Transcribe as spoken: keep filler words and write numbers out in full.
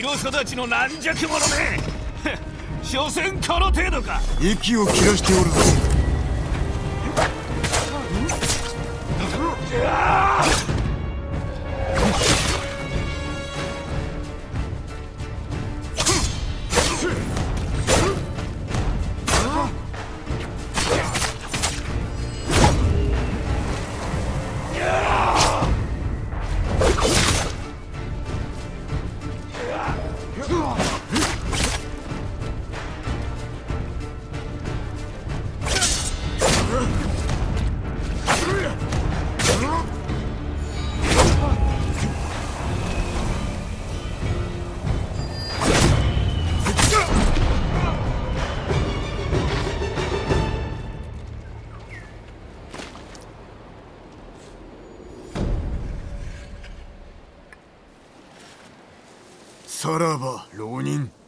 よ育ちの軟弱者め所詮この程度か。 息を切らしておるぞ。さらば浪人。